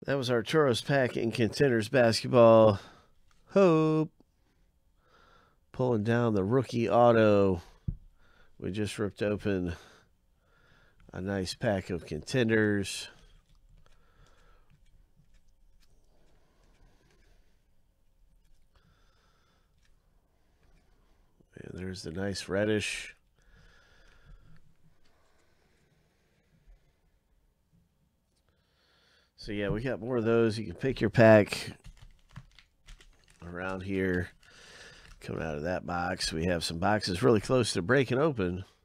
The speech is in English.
That was Arturo's pack in Contenders basketball. Hope. Pulling down the rookie auto. We just ripped open a nice pack of Contenders. And there's the nice reddish. So yeah, we got more of those. You can pick your pack around here. Coming out of that box, we have some boxes really close to breaking open.